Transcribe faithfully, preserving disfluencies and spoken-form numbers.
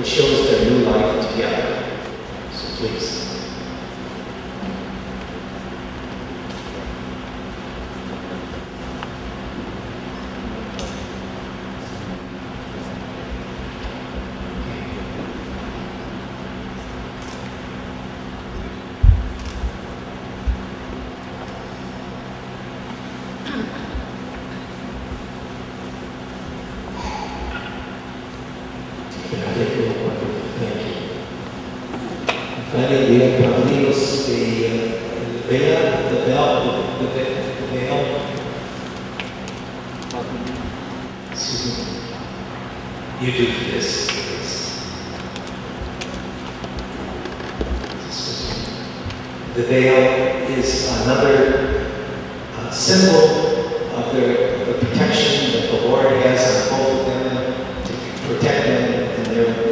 it shows their new life together. So please. Finally, we have Carlitos, the veil, the veil, the veil. Excuse me. You do this, please. The veil is another uh, symbol of the, of the protection that the Lord has on both of them to protect them in their